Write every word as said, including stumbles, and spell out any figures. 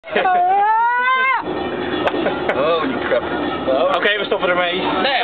Oh, die krap. Oké, we stoppen ermee. Nee.